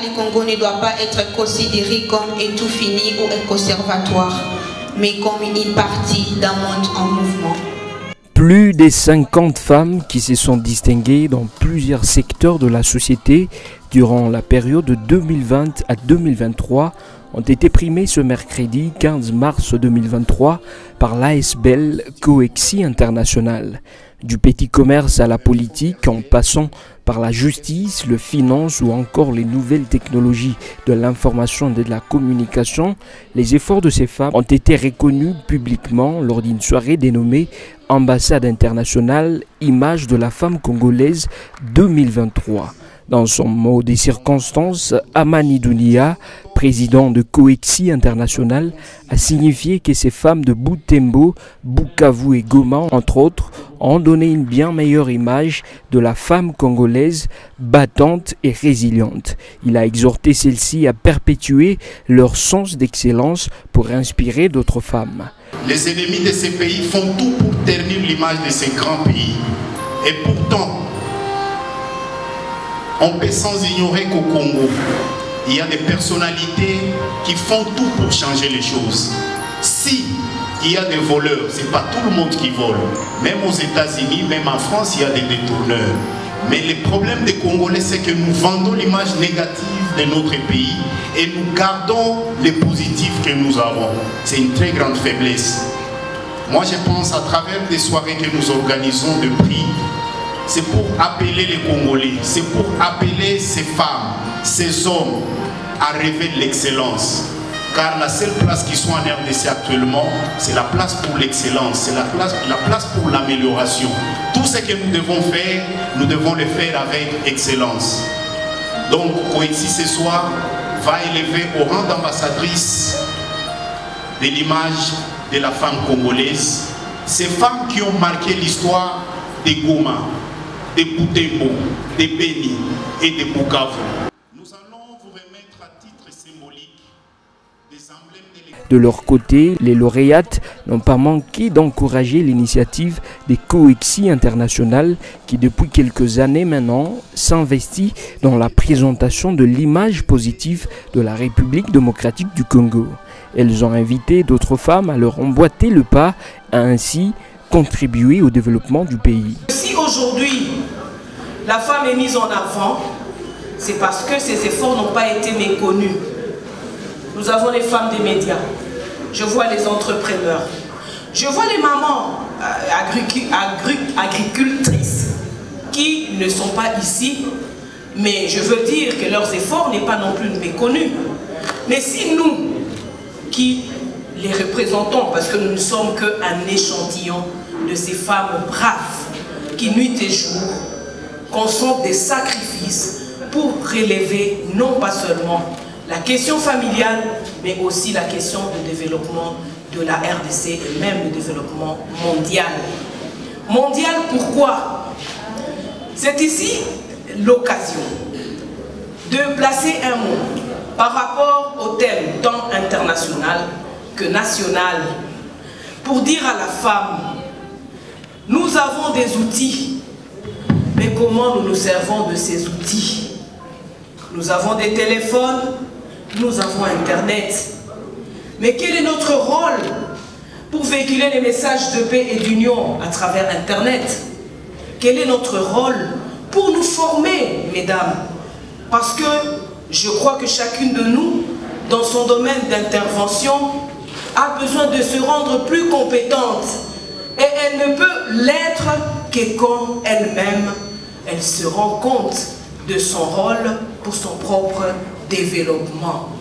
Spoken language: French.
Le Congo ne doit pas être considéré comme un tout fini ou un conservatoire, mais comme une partie d'un monde en mouvement. Plus de 50 femmes qui se sont distinguées dans plusieurs secteurs de la société durant la période de 2020 à 2023 ont été primées ce mercredi 15 mars 2023 par l'ASBEL Coexi International. Du petit commerce à la politique, en passant par la justice, le finance ou encore les nouvelles technologies de l'information et de la communication, les efforts de ces femmes ont été reconnus publiquement lors d'une soirée dénommée Ambassade internationale, image de la femme congolaise 2023. Dans son mot des circonstances, Amani Dounia, président de Coexi International, a signifié que ces femmes de Butembo, Bukavu et Goma, entre autres, ont donné une bien meilleure image de la femme congolaise battante et résiliente. Il a exhorté celles-ci à perpétuer leur sens d'excellence pour inspirer d'autres femmes. Les ennemis de ces pays font tout pour ternir l'image de ces grands pays. Et pourtant, on peut sans ignorer qu'au Congo, il y a des personnalités qui font tout pour changer les choses. Si il y a des voleurs, ce n'est pas tout le monde qui vole. Même aux États-Unis, même en France, il y a des détourneurs. Mais le problème des Congolais, c'est que nous vendons l'image négative de notre pays et nous gardons les positifs que nous avons. C'est une très grande faiblesse. Moi, je pense à travers des soirées que nous organisons de prix, c'est pour appeler les Congolais, c'est pour appeler ces femmes, ces hommes à rêver de l'excellence. Car la seule place qui soit en RDC actuellement, c'est la place pour l'excellence, c'est la place pour l'amélioration. Tout ce que nous devons faire, nous devons le faire avec excellence. Donc, Coexi ce soir va élever au rang d'ambassadrice de l'image de la femme congolaise. Ces femmes qui ont marqué l'histoire de Goma, de Butembo, de Beni et de Bukavu. Nous allons vous remettre à titre symbolique des emblèmes de leur côté, les lauréates n'ont pas manqué d'encourager l'initiative des Coexi International qui depuis quelques années maintenant s'investit dans la présentation de l'image positive de la République démocratique du Congo. Elles ont invité d'autres femmes à leur emboîter le pas et ainsi contribuer au développement du pays. Si aujourd'hui la femme est mise en avant, c'est parce que ses efforts n'ont pas été méconnus. Nous avons les femmes des médias, je vois les entrepreneurs, je vois les mamans agricultrices qui ne sont pas ici, mais je veux dire que leurs efforts n'est pas non plus méconnus. Mais si nous, qui les représentons, parce que nous ne sommes qu'un échantillon de ces femmes braves qui nuit et jour consentent des sacrifices pour relever non pas seulement la question familiale, mais aussi la question de développement de la RDC et même le développement mondial. Mondial, pourquoi? C'est ici l'occasion de placer un mot par rapport au thème tant international que national pour dire à la femme: nous avons des outils, mais comment nous nous servons de ces outils? Nous avons des téléphones, nous avons Internet. Mais quel est notre rôle pour véhiculer les messages de paix et d'union à travers Internet? Quel est notre rôle pour nous former, mesdames? Parce que je crois que chacune de nous, dans son domaine d'intervention, a besoin de se rendre plus compétente. Et elle ne peut l'être que quand elle-même, elle se rend compte de son rôle pour son propre développement.